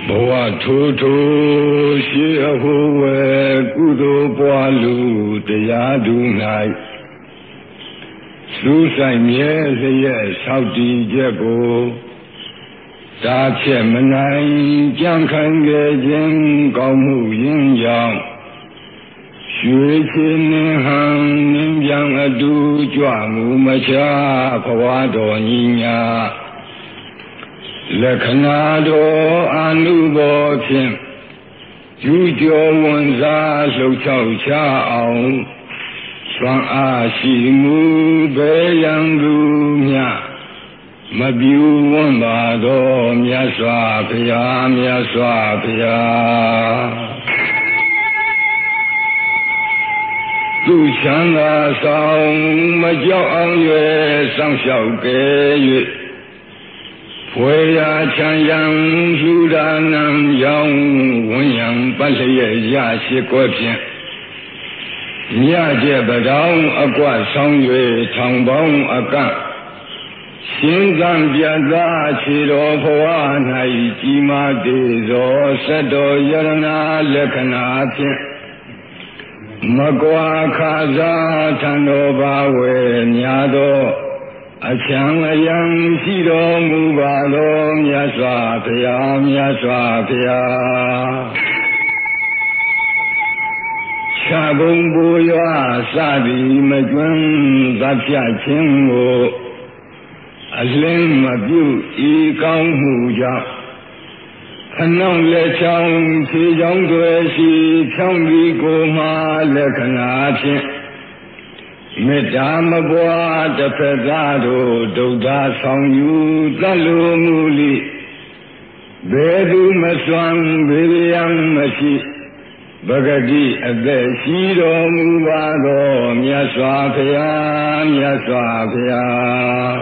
ဘဝထိုးထိုးရှိအဟုဝဲကုသိုလ်ပွားလူတရားသူ၌စူးဆိုင်မြဲလျက်ဆောက်တည်ချက်ကိုတားဖြတ်မနိုင်ကြံ့ခိုင်ခဲ့ခြင်းကောင်းမှုရင်းကြောင့်ရွှေချင်နှင်းဟန်နှင်းပြန်အတူကြွမှုမချဘဝတော်ညီညာလက္ခဏာတော်အနုဘောဖြင့်ယူကျော်ဝန်စားလှုပ်ချောက်ချအောင်စွမ်းအားရှိမှုဘေးရန်သူများမပြူဝန်းပါတော်မြတ်စွာဘုရားမြတ်စွာဘုရားသူချမ်းသာဆောင်မကြောက်အောင်၍စောင့်ရှောက်ကဲ၍ဖွယ်ရာချမ်းရန်လူဒါနံရောင်းဝန်းရံပတ်လျက်ရရှိကွယ်ဖြင့်မြတ်ကျက်ပတောင်းအကွဆောင်၍ထောင်ပေါင်းအကန့်ရှင်သံပြတ်သာခြေတော်ဘဝ၌ကြီးမားသေးသောစက်တော်ယရနာလက္ခဏာဖြင့်မကွာခါစားထံတော်ဘာဝေများသောအချမ်းအယံရှိတော်မူပါတော်မြတ်စွာဘုရားမြတ်စွာဘုရားခြားဘုံပူရွာစသည်မကျွမ်းသတ်ဖြတ်ခြင်းကိုအလင်းမပြုဤကောင်းမှုကြောင့်ခဏောင်းလက်ချောင်းခြေချောင်းတွေရှိဖြောင်းပြီးကိုမှလက္ခဏာဖြင့်မေတ္တာမပွားတစ်ဖက်သားတို့ဒုက္ခဆောင်ယူသတ်လိုမူလိဘယ်သူမစွမ်းဘေးရန်မရှိပဂတိအသက်ရှိတော်မူပါတော်မြတ်စွာဘုရားမြတ်စွာဘုရား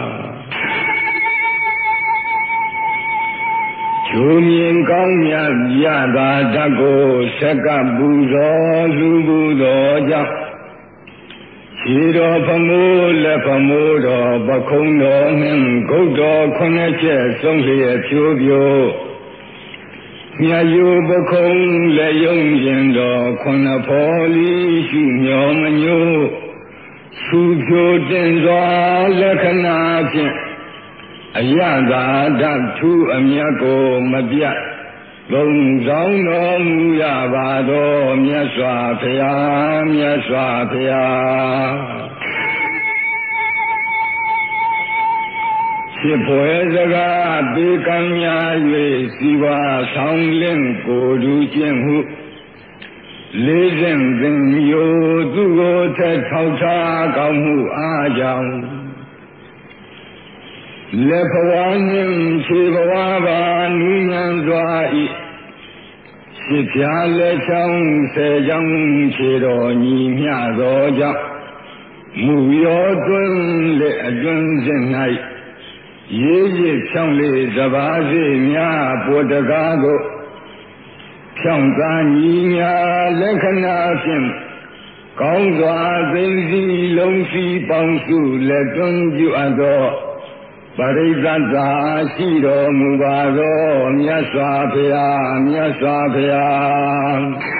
ချိုမြင်ကောင်းမြတ်ရတာဓာတ်ကိုဆက်ကပူဇော်လူပူဇော်ကြောင့်ခြေတော်ဖမိုးလက်ဖမိုးတော်ပခုံးတော်နှင့်ဂုတ်တော်ခုနှစ်ချက်ဆုံးလျက်ဖြိုးဖြိုးမြတ်ယုပခုံးလက်ယုံရင်တော်ခုနှစ်ဖော်လီရှုမျောမညို့ဆူဖြိုးတင်စွာလက္ခဏာဖြင့်အယတာဓာတ်ထူအမြတ်ကိုမပြတ်သုံးဆောင်တော်မူရပါတော်မြတ်စွာဘုရားမြတ်စွာဘုရားဖြစ်ဖွယ်စကားပေကံများ၍စီဝါဆောင်လင်းကိုယ်သူခြင်းဟုလေးစဉ်သင်မျိုးသူကိုထက်ထောက်ထားကောင်းမှုအားကြောင့်လက်ဘဝနှင့်ခြေဘဝပါနူးညံ့စွာ၏ရှိဖြာလက်ချောင်းဆယ်ချောင်းခြေတော်ညီမျှသောကြောင့်မူရောတွင်လက်အတွင်းစဉ်၌ရေးရစ်ဖြောင်းလေစပါးစေများပေါ်တကားကိုဖြောင်းသာညီညာလက္ခဏာဖြင့်ကောင်းစွာသိသိလုံးစီပေါင်းစုလက်တွင်ပြုအပ်သောပရိသတ်သာရှိတော်မူပါသောမြတ်စွာဘုရားမြတ်စွာဘုရား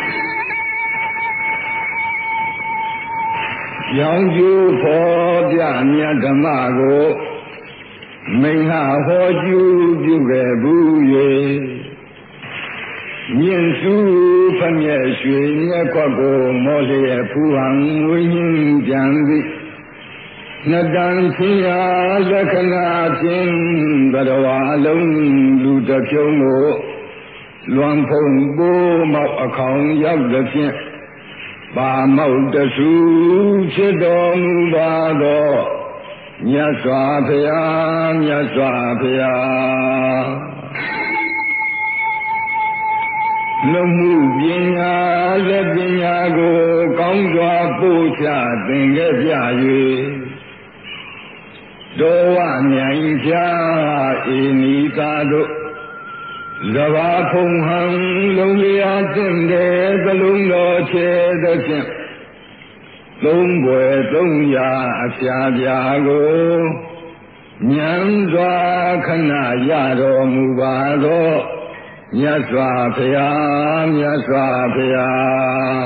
ရောင်ကျူဖော်ပြမြတ်ဓမ္မကိုမိန့်ဟောကျူပြုခဲ့ဘူး၍မြင့်စုဖမျက်ရွှေမျက်ခွက်ကိုမောလျက်ဖူဟံဝိညာဉ်ပြန်သည်နတံချင်းရာလက္ခဏာဖြင့်ဘဒဝါလုံးလူတစ်ဖြုံးကိုလွန်ဖုံပိုးမောက်အခေါင်ရောက်သည်ဖြင့်ပါမောက်တဆူဖြစ်တော်မူပါသောမြတ်စွာဘုရားမြတ်စွာဘုရားလူမှုပညာလက်ပညာကိုကောင်းစွာပို့ချသင်ခဲ့ပြ၍တော်ဝမြိုင်ဖြာဤနိသာတို့ဇဘာဖုံဟံလုံးလျာတင့်တဲ့သလုံးတော်ချေသည်ဖြင့်သုံးွယ်သုံးရာအဖျားပြာကိုဉာဏ်စွာခဏရတော်မူပါသောမြတ်စွာဘုရားမြတ်စွာဘုရား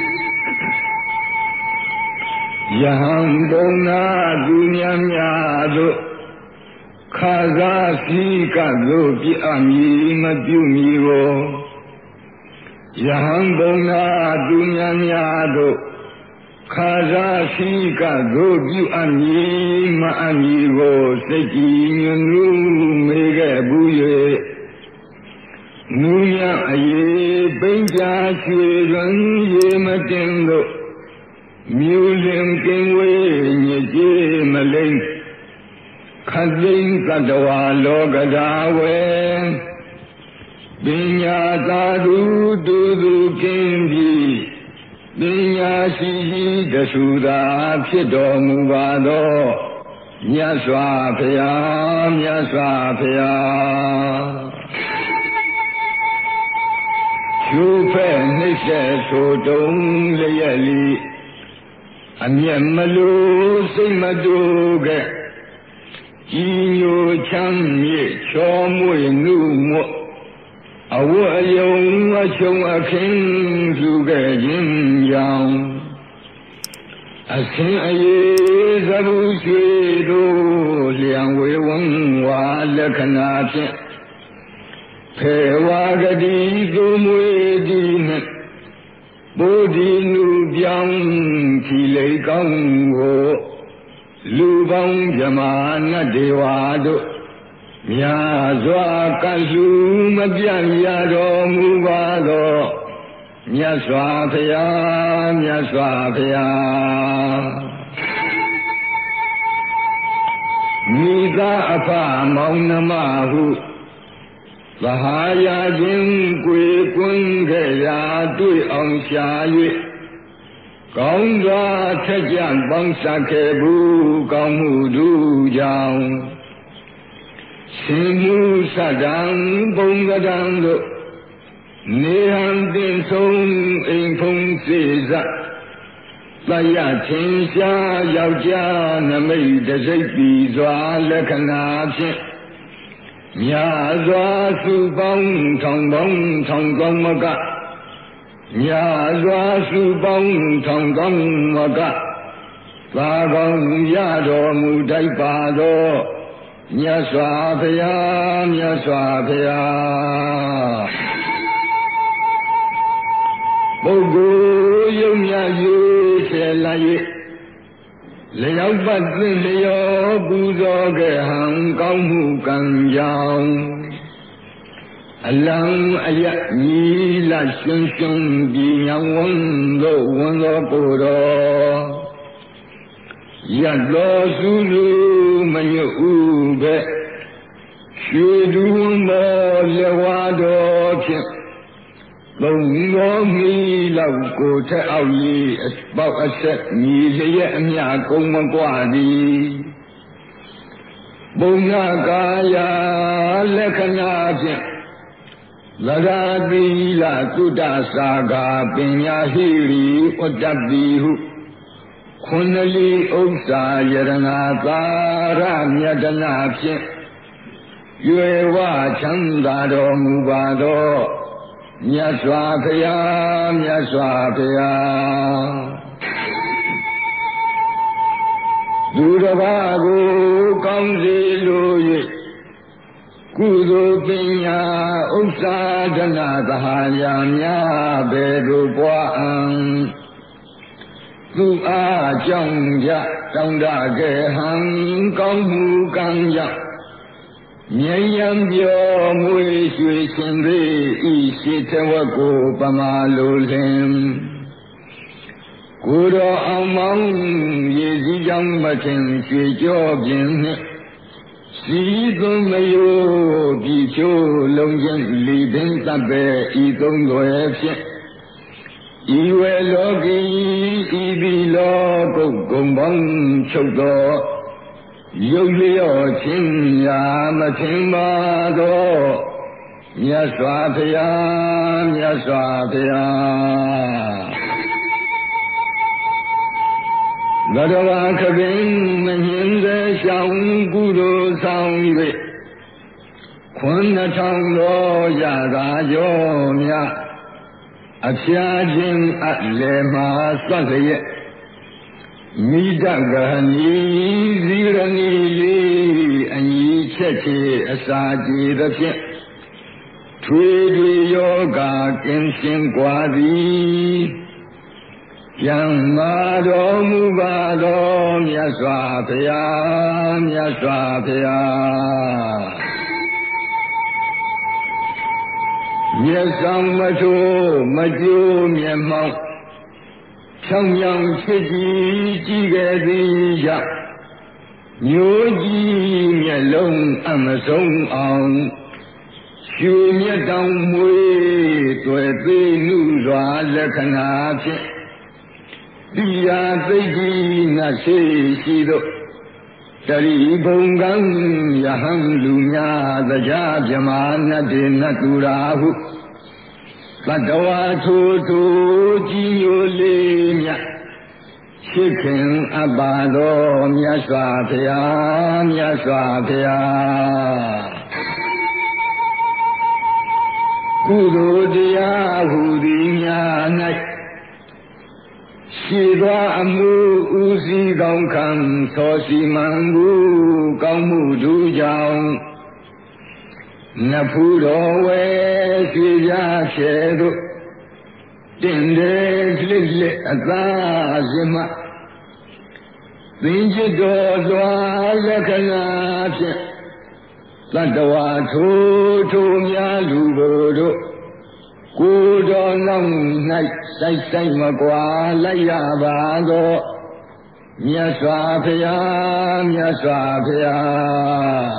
ယဟန်ဘုံနာသူများများတို့ခါစားစည်းကသို့ပြအမည်မပြုမည်ကိုယဟန်ဘုံနာသူများများတို့ခါစားစည်းကသို့ပြုအမည်မအမည်ကိုစိတ်ကြည်ညွတ်နူးမေခဲ့ဘူး၍နူးညံ့အေးပိန်ချရွှေလွန်ရေမတင်တို့မြူလင်ကင်းဝေးညစ်ကြေးမလိမ့်ခသိန်းသတ္တဝါလောကဓာဝေပညာသာဓုတူသူကင်းပြီးပညာရှိကြီးတဆူသာဖြစ်တော်မူပါသောမြတ်စွာဘုရားမြတ်စွာဘုရားကျိုးဖဲ့နှိမ့်ဆက်ဆိုတုံးလျက်လီအမျက်မလို့စိတ်မတူခဲ့ကြီးညိုချမ်းမြေချောမွေနုမော့အဝတ်အယုံအချုံအခင်းစုခဲ့ခြင်းကြောင့်အဆင်းအေးသဘုရွှေတို့လျံဝေဝံဝါလက္ခဏာဖြင့်ဖေဝါဂတိသူမွေဒီနှင့်ဘုဒ္ဓီနုပြောင်းခီလိကောင်းကိုလူပေါင်းဗြဟ္မာနတ်ဒေဝတို့မြတ်စွာကလူမပြတ်ရတော်မူပါသောမြတ်စွာဘုရားမြတ်စွာဘုရားမိသားအဖမောင်နှမဟုသဟာယခြင်းကိုယ်ကွန်းခဲ့ရာတွေ့အောင်ရှာ၍ကောင်းစွာထက်ကြပေါင်းစပ်ခဲ့ဘူးကောင်းမှုတို့ကြောင့်ရှင်မှုစတံဘုံကတံတို့နေဟံတင်ဆုံးအိမ်ဖုံးစေစသယထင်ရှားယောက်ျားနမိတ်တစိတ်ပြီးစွာလက္ခဏာဖြင့်မြတ်စွာစုပေါင်းထောင်ပေါင်းထောင်ကောင်းမကမြတ်စွာစုပေါင်းထောင်ကောင်းမကသာကောင်းရတော်မူတိုက်ပါသောမြတ်စွာဘုရားမြတ်စွာဘုရားပုဂ္ဂိုလ်ယုံမြတ်ယူဆဲလိုက်၍လျောက်ပတ်သင်လျောပူဇော်ခဲ့ဟံကောင်းမှုကံကြောင့်အလံအယညီလရှင်ရှင်ပြည်ညဝန်းသောဝန်သောကိုယ်တော်ရတ်တော်စုလူမညွတ်ဥပဲရွှေတူမောလက်ဝါတော်ဖြင့်သုံးတော်မီလောက်ကိုထက်အောက်ကြီးအပေါက်အဆက်မြည်လျက်အမြကုံမကွာသည်ဘုံနာကာယလက္ခဏာဖြင့်လရာတိလသုတ္တသာဂာပညာဟိရိဥတ္တပိဟုခုနလီဥစ္စာယရဏသာရမြတ်တနာဖြင့်ရွယ်ဝချမ်းသာတော်မူပါသောမြတ်စွာဘုရားမြတ်စွာဘုရားသူတစ်ပါးကိုကောင်းစေလို၍ကုသိုလ်ပညာဥစ္စာဒနာသဟာယာများဘယ်သို့ပွားအံသူအားကြောင့်ကြတောင်းတခဲ့ဟံကောင်းမှုကံကြောင့်မြင်ရန်ပြောမွေရွှေရှင်သေးဤရှိတဝတ်ကိုပမာလိုလင်ကိုယ်တော်အောင်မောင်းရည်စည်းကြောင့်မထင်ရွှေကြောပြင်းနှင့်စီသွမယိုပြီချိုးလုံးချင်းလီပင်တပ်ပဲဤသုံးွယ်ဖြင့်ဤဝေလောကီဤဒီလောကုတ်ကုံပေါင်းချုပ်သောရုပ်လျော့ခြင်းရာမထင်ပါသောမြတ်စွာဘုရားမြတ်စွာဘုရားဘဂဝါခပင်မမြင်စေရှောင်းကုသိုလ်ဆောင်၍ 9,000သောရသာကျော်များအဖျားခြင်းအလယ်မှာစွတ်လျက်မိဒကနီဇီရဏီလေးအညီချက်ချေအစာကြည်သဖြင့်ထွေထွေယောဂကင်းရှင်းกว่าသည်ယံမာတော်မူပါသောမြတ်စွာဘုရားမြတ်စွာဘုရားမျက်ဆောင်မထိုးမကြိုးမျက်မှောက်ဖြောင်းဖြောင်းချစ်ကြည်ကြည်ခဲ့သည်ကြောင့်မျိုးကြီးမျက်လုံးအမဆုံးအောင်ရွှေမြတ်တောင်မွေတွေ့သေးနုစွာလက္ခဏာဖြင့်တိယာသိကြီးငါရှိရှိသောတရိဘုံကံယဟံလူများတရားမြမာနတ်တေနတ်သူရာဟုသတ္တဝါထိုထိုကြီးညိုလေးမြတ်ရှိခင်အပ်ပါသောမြတ်စွာဘုရားမြတ်စွာဘုရားကုသိုလ်တရားဟူသည်များ၌ရှိသောအမှုဥစည်းကောင်းခံသောစီမံမှုကောင်းမှုတို့ကြောင့်နဖူးတော်ဝဲရွှေပြားဖြဲတို့တင်တယ်လှစ်လှစ်အသာစင်မှသင်္ချစ်တော်လွာလက္ခဏာဖြင့်သတ္တဝါထိုထိုများလူဘို့တို့ကိုယ်တော်နောက်၌စိုက်စိုက်မကွာလိုက်ရပါသောမြတ်စွာဘုရားမြတ်စွာဘုရား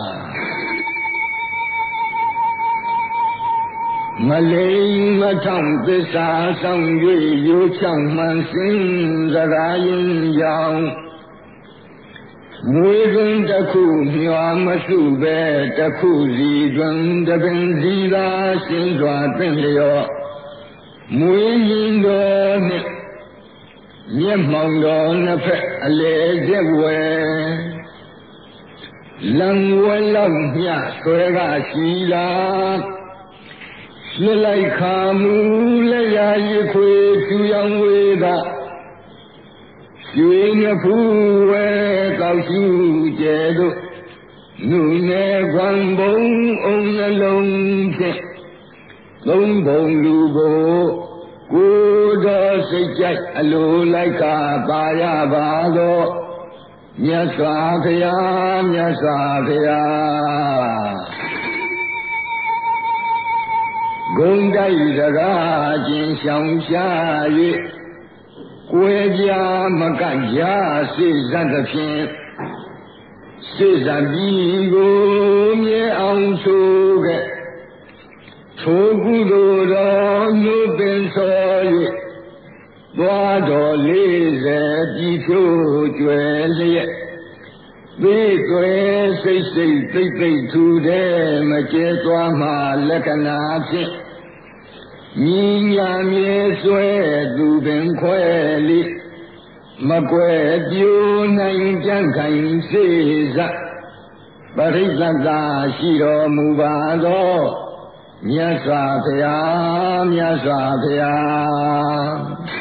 မလိမ်မထောင်သစ္စာဆောင်၍ရိုးချောင်းမှန်စင်စကားရင်ကြောင့်မွေးတွင်တစ်ခုမျှော်မစုပဲတစ်ခုစီတွင်တပင်စီသာရှင်းစွာသင်လျော့မွေးရင်တော်နှင့်မျက်မှောင်တော်နှစ်ဖက်အလေကျက်ဝဲလံဝဲလောက်မြဆွဲကရှိလားလှလိုက်ခါမူလက်ရရခွေဖြူရောင်ဝေကရွှေငဖူးဝဲကောက်ရှူကျဲတို့နုနယ်ခွန်ဘုံအုံနှလုံးဖြင့်သုံးဘုံလူကိုကိုယ်တော်စိတ်ကြိုက်အလိုလိုက်ကပါရပါသောမြတ်စွာဘုရားမြတ်စွာဘုရားဂုံတိုက်စကားချင်းရှောင်ရှား၍ကွယ်ပြာမကကြစိတ်ဇတ်သဖြင့်စိတ်ဇတ်ပြီးကိုမြဲအောင်ဆိုခဲ့ထိုကုသိုလ်တော်နှုတ်ပင်စော၍သွားတော်40ပြည်ဖြိုးကျွယ်လျက်သိသွဲစိတ်စိတ်သိသိထူတဲ့မကျဲသွားမှလက္ခဏာဖြင့်ညီညာမြေဆွဲသူပင်ခွဲလိမကွယ်ပြိုနိုင်ကြံ့ခိုင်စေစပရိသတ်သာရှိတော်မူပါသောမြတ်စွာဘုရားမြတ်စွာဘုရား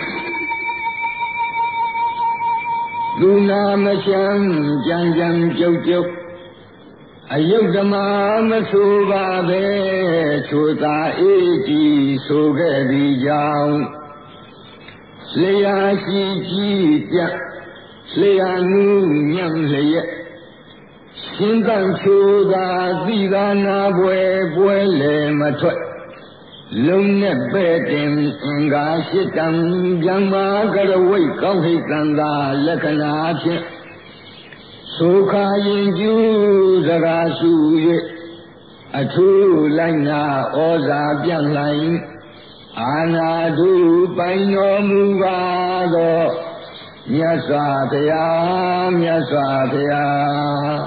လူနာမချမ်းကြံကြံပြုတ်ပြုတ်အယုတ်ဓမ္မမဆိုပါပဲချိုသာအေးကြည်ဆိုခဲ့သည်ကြောင့်လျာရှိကြည်ပြလျာနူးညံ့လျက်ရှင်းတန်ချိုသာသီသာနာပွဲပွဲလေမထွက်လုံးနဲ့ပဲ့တင်အင်္ဂါရှိတံဗျမ္မာကရဝိတ်ကောင်းဟိတံသာလက္ခဏာဖြင့်ဆိုခါရင်ကျူးစကားစု၍အထူးလိုက်နာဩဇာပြန့်လိုက်အာနာတုပိုင်တော်မူပါသောမြတ်စွာဘုရားမြတ်စွာဘုရား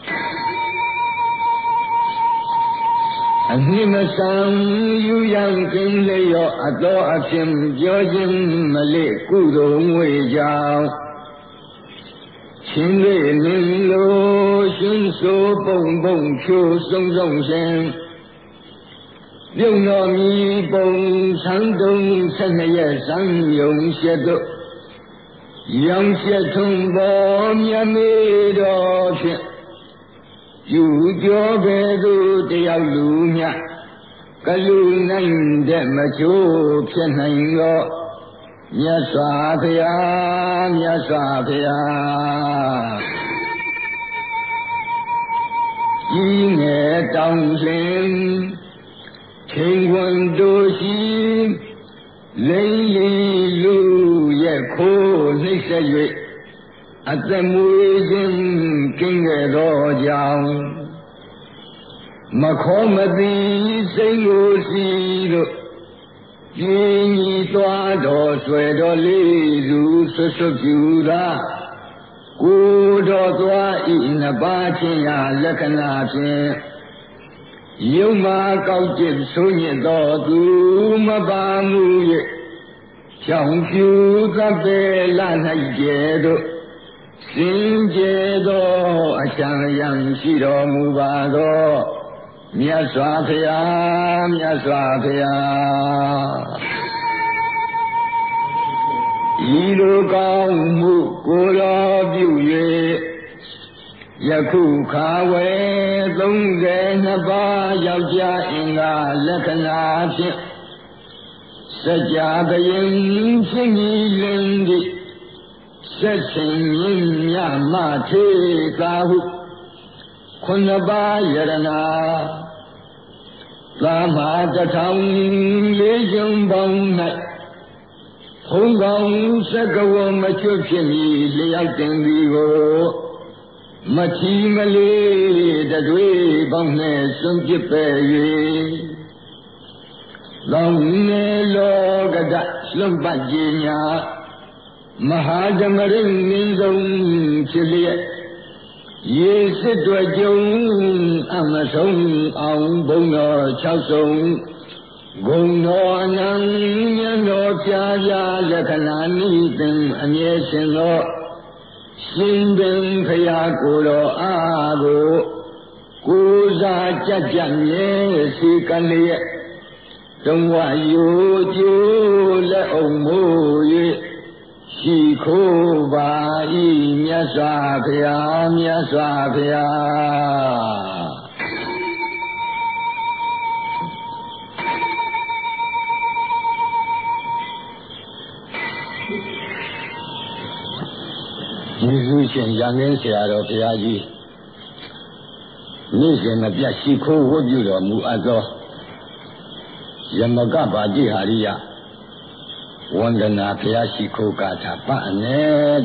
အနှစ်မဆံယူရန်ကင်းလျော့အတော်အဖြစ်ပြောခြင်းမလေးကုသိုလ်ငွေကြောင့်清瑞明路迅速蹦蹦秋松松声，六糯米蹦长东陈夜上用些多，杨些同胞面没多片，有条白路得要路面，个路难的么就偏难了。灭耍的呀，灭耍的呀！一年当生，天官多喜，人一路也可那些月，在每人跟个多讲，没可没的谁有谁了。因你多多随着礼如说说旧的，古着多一那八千呀，那个那片，有嘛高级手艺到都嘛把木业，像旧咱白烂那一街道，新街道像洋气的木把道。灭耍的呀，灭耍的呀！一路高木过了六月，也苦卡为总在那把要家应啊那个那片，十家的人情一人的，十千人呀马蹄扎户。困了把夜的那，咱马的长烈性崩来，红光这个我们就便宜了定的个，没提没理的对帮来生几百月，老年老个的生八几年，马哈这么人民中之列。也是多久俺们送昂蹦了桥送公罗能年罗家家来看那你等俺也行了新兵培养过了阿哥古啥家家也是干的等我有就来欧母月西苦吧，一面耍的呀，面耍的呀。你如今养人下了不要紧，你现在别西苦我就了木安着，也没干把地下里呀。我跟那不要西苦干他办呢的，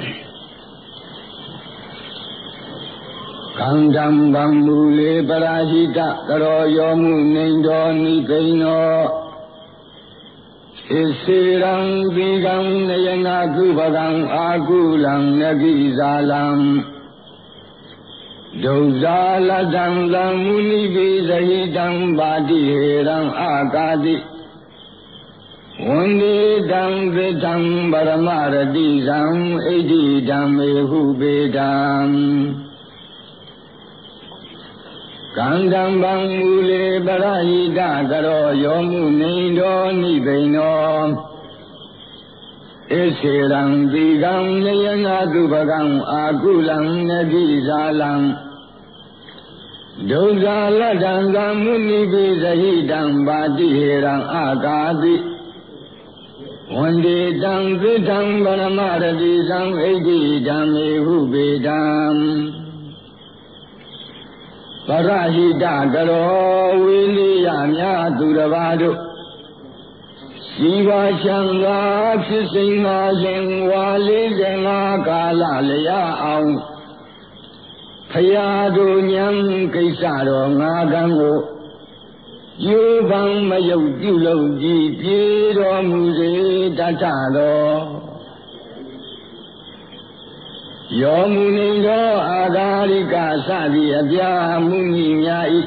刚刚帮木里巴拉西达，个罗有木能着你背喏，一世人比刚那样阿古巴刚阿古人那比扎人，都扎拉当当木尼比在一当巴地人阿嘎的。One dang the dang baramara di dang edi dang me hu be dang Kandang bang mule barahi da garo yomu nindo ni beino Esirang di gang nayanga dubagang agulang nadi zalang Doza ladang gang muni bizahi dang badi herang agadi One dang the dang baramara di dang edi dang me hu be dang Parahida garo wiliyanya durabado Siva changa pisinga lingwa lizenga kala leya aung Phayado nyang kaisaro nga gango Yubang mayaw dilaw di piro muse tatalo Yomunindo agarika sadi abya muni nyai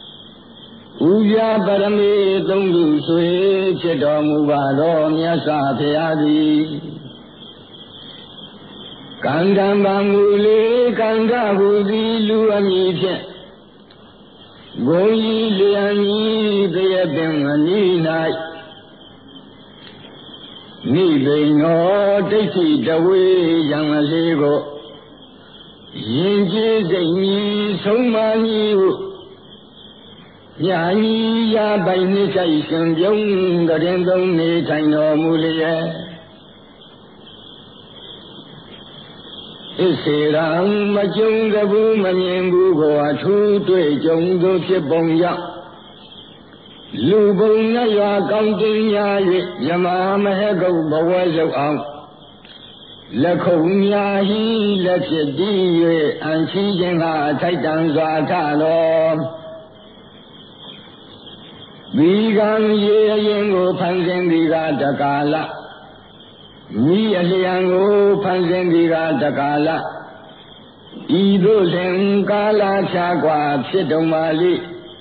Uya parame tongdu sue cheto mubado myasa phayadi Kandam bangule kanda hudi luami phen Goyi liani deye bengani nai Ni beno deiti dawe yang lego Yinji zeni somani wu Yani ya bai ni chai shen byong ga den dong ni chai no mu liye Ise rang ma chung ga bu ma nyen bu go a chu tui chung do phit bong yang Lu bong na ya kaung tin nya yue Yama ma he gau ba wa zau ang La khou nya hi la phit di yue An chi jen ha chai tang zwa tha lo Vi gang ye yin go phan sin di ga ta ka la Mi a liang go phan sin di ga ta ka la I do sin ka la cha kwa phit dong ma li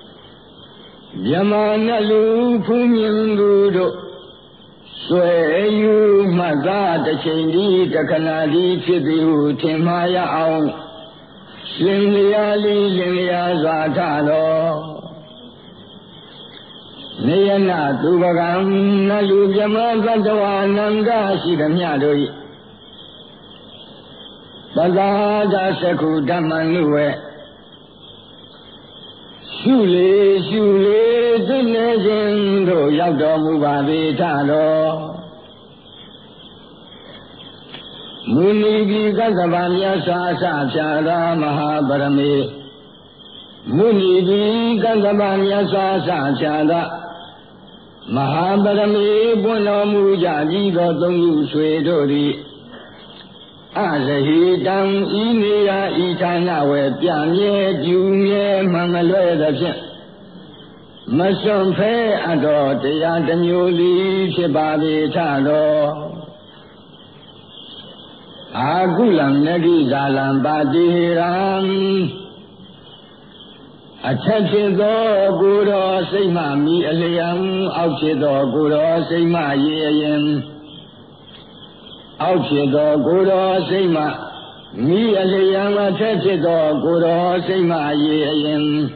Yama na lu phu nyin lu do Sue yu ma za ta chain di ta kana di phit di hu tin ma ya aung Sin liya li lin liya zwa tha lo Niyana tubagam na lu vyama zantawa nanga shidamya doi Badaja sekhu dhamman nuwe Shule dunne jin do yak do mu ba be tha lo Muni bi kasaba mya sa sa phya ra mahaparame Muni bi kasaba mya sa sa phya ra Mahaparame Puno Muja Jigo Tongu Sue Dori Asahi Tang Iniya Itana We Pianye Jumye Mangalwe Dapshin Masum Fe Ado Teya Danyuli Chibabi Talo Agulam Nagi Zalam Badiram Attention though good or say ma me a liam, out here though good or say ma ye out here though good or say ma me a liam, attention though good or say ma ye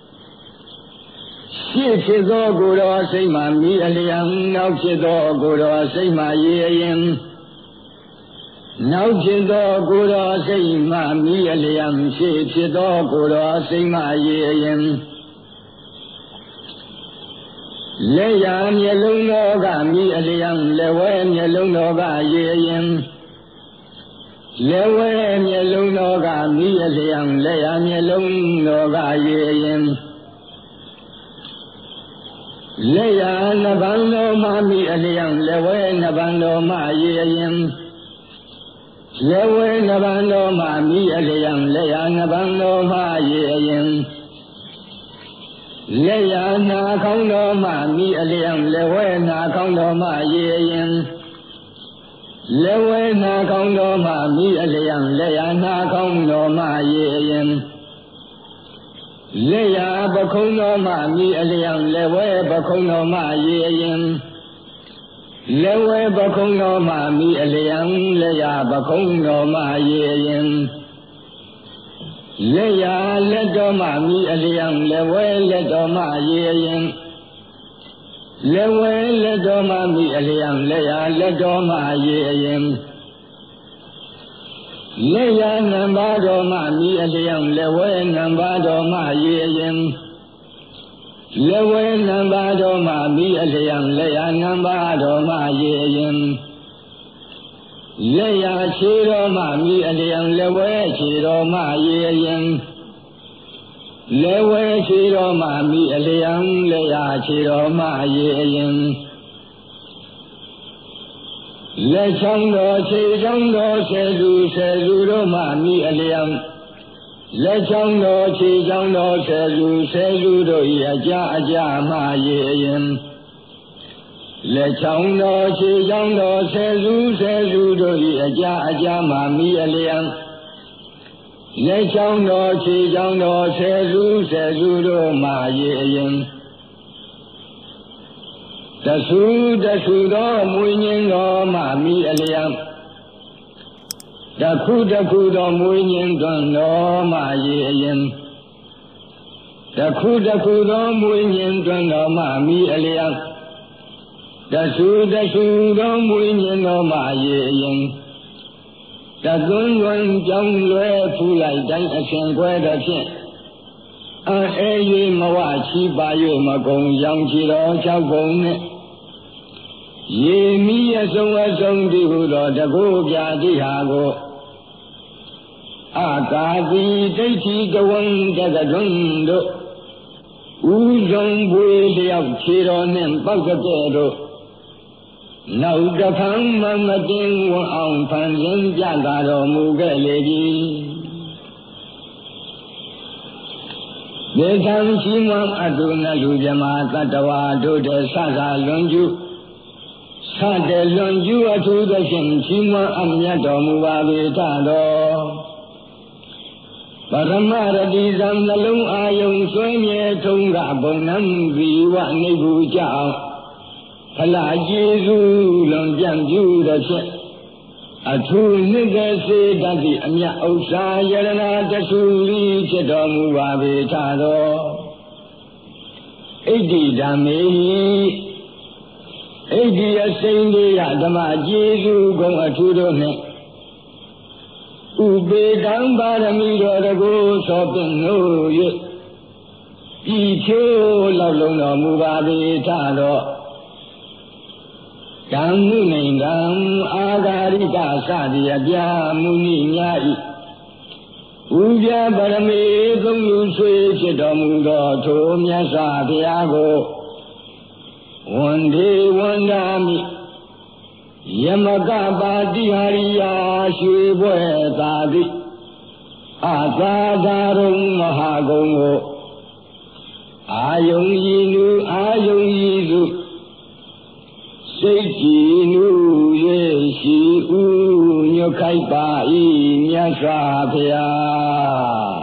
shit though good or say ma me a liam, out here though good or say ma ye Now Jindo Guru say ma mi aliam she Jindo Guru say ma ye Leyan yellow noga mi aliam lewen yellow noga ye Lewen yellow noga mi aliam leyan yellow noga ye Leyan nabando ma mi aliam lewen nabando ma ye Lewe nabando ma mi aliyam leya nabando ma ye Leya na kaundo ma mi aliyam lewe na kaundo ma ye Lewe na kaundo ma mi aliyam leya na kaundo ma ye Leya bakaundo ma mi aliyam lewe bakaundo ma ye Lewe bakaundo ma mi aliyam leya bakaundo ma ye Leya ledo ma mi aliyam lewe ledo ma ye Lewe ledo ma mi aliyam leya ledo ma ye Leya nambado ma mi aliyam lewe nambado ma ye Lewe nambado ma mi aliyam leya nambado ma ye Leya chiro ma mi aliyam lewe chiro ma ye Lewe chiro ma mi aliyam leya chiro ma ye Le changdo che changdo se du do ma mi aliyam Le changdo che changdo se du do aja ma ye Le changdo che changdo se du do aja ma mi aliyam Le changdo che changdo se du do ma ye Dasu do muinyin do ma mi aliyam ခုတခုသောမွေးညင်းသွန်တော်မှရေအရင်တခုတခုသောမွေးညင်းသွန်တော်မှမိအလျံတဆူသောမွေးညင်းတော်မှရေအရင်တသွန်းသွန်းကြောင်းလွဲဖူးလိုက်တိုင်းအရှင်ခွဲတော်ဖြင့်အဲ၍မဝချီပါ၍မကုံရောင်ချီတော်၆ကုံနှင့်ရေမီအဆုံးတည်ဟုသောတကုပြတိဟာကိုအာကာတိဒိဋ္ဌိတဝံတကတွန်းတို့ဥဆုံးပွေလျောက်ခြေတော်နှင့်ပောက်ကတဲ့တို့နောက်တစ်ခါမှမတင်ဝအောင်ဖန်ဆင်းပြတာတော်မူခဲ့လေသည်ဒေသံရှိမအတုနလူမြမသတ္တဝါတို့တည်းဆဆလွန်ကျူဆတဲ့လွန်ကျူအထူးသဖြင့်ရှိမအမြတ်တော်မူပါပေထတော်ပရမရတိဇံနှလုံးအာယုံဆွေးမြဲထုံးကဘုံနံဇီဝနိဗ္ဗူကြောင့်ဖလားကျေးဇူးလွန်ပြန့်ပြုသည်ဖြင့်အထူးနှစ်သက်စေတတ်သည့်အမြတ်ဥစ္စာယရဏတဆူလိဖြစ်တော်မူပါပေထတော်ဣတိဓမ္မေဟိဣတိအစိမ့်လေးရဓမ္မကျေးဇူးကုန်အထူးတို့နှင့်ဥပေတံပါရမီတော်တကူသောပင်တို့၍ပြည်ချိုးလောက်လုံးတော်မူပါပေထတော်ဓမ္မုနိဒံအာဂါရိကစသည်အပြာမုနိများဤဥပြပရမေသုံးလူဆွေဖြစ်တော်မူသောထိုမြတ်စွာဘုရားကိုဝန်ဒေဝန်ဒာမိယမကပါတိဟာရိယာရွှေပွဲသာသည်အာသာသာရုံမဟာဂုံကိုအာယုံဤနုအာယုံဤစုစိတ်ကြည်နု၍ရှိဥညွတ်ခိုက်ပါ၏မြတ်စွာဘုရား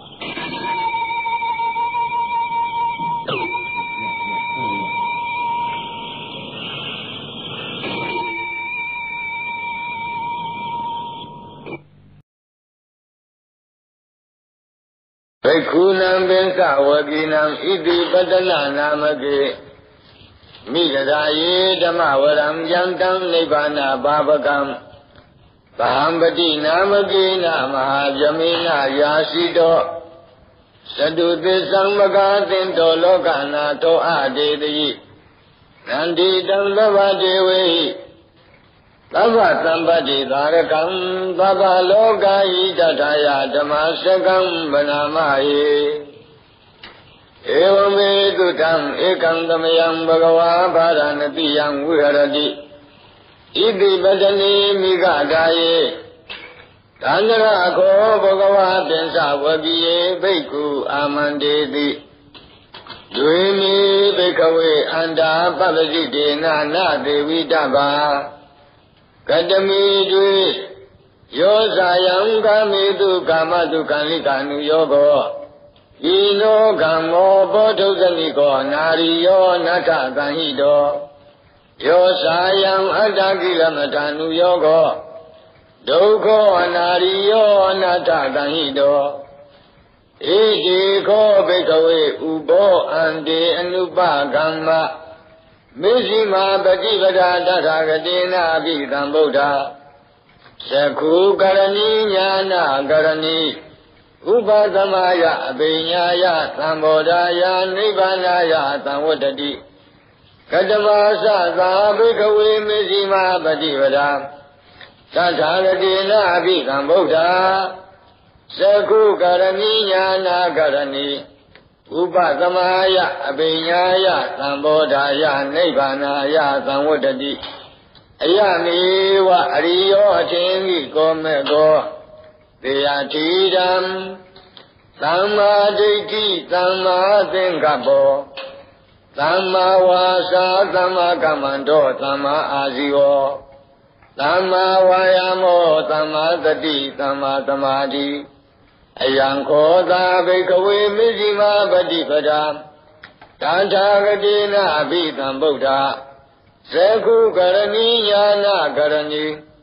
ဘိက္ခုနံပင်စဝကိနံဣတိပတ္တနာနာမကေမိဂရာယေဓမ္မဝရံယံတံနိဗ္ဗာနဘာဝကံဗဟံပတိနာမကေနမဟာဗြဟ္မေနယာရှိတောသတုသစ္ဆံမကာသင်္တောလောကနာတောအတေတိနန္တိတံသဗ္ဗဒေဝေသဗ္ဗသံပတ္တိသာရကံသဗ္ဗလောကဟိတထာယဓမ္မစကံဗနာမယေဧဝမေတုတံဧကံသမယံဘဂဝါဗာရဏတိယံဝိဟရတိဣတိပတနေမိဂဒါယေတန္တရခောဘဂဝါပင်စဝပိယေဘိက္ခုအာမန္တေတိဒွေမိဘိက္ခဝေအန္တာပပ္ပစိတေနနာဒေဝိတဗာကတမိတွေယောဇာယံကာမေတုကာမတုကံလိကာနုယောကောဤနောကံမောဘောဓုဇနိကောနာရိယောနတ္ထကံဟိတောယောဇာယံအတ္တကိလမထာနုယောကောဒုက္ခောအနာရိယောအနတ္ထကံဟိတောဣတိခောဘိက္ခဝေဥဘောအန္တေအနုပကမ္မမေဇိမာပฏิပဒါတထာဂတိနာအဘိသံဗုဒ္ဓသခုကရဏီညာနာကရဏီဥပသမယအဘိညာယသံဘောဓာယနိဗ္ဗာနယသံဝတ္တတိကတမသသာဘိက္ခဝေမေဇိမာပฏิပဒါတထာဂတိနာအဘိသံဗုဒ္ဓသခုကရဏီညာနာကရဏီဥပသမယအဘိညာယသံဘောဓာယနိဗ္ဗာနယသံဝတ္တတိအယမေဝအရိယောအထင်ဤကောမေကောတေယတိတံသမ္မာဒိဋ္ဌိသမ္မာသင်္ကပ္ပောသမ္မာဝါစာသမ္မာကမ္မန္တောသမ္မာအာဇီဝောသမ္မာဝါယာမောသမ္မာသတိသမ္မာသမာဓိအယံခောသာဘိက္ခဝေမေဇိမာပฏิပဒါတထာဂတိနာအဘိသံဗုဒ္ဓသက္ခုကရဏီညာနာကရဏီဥ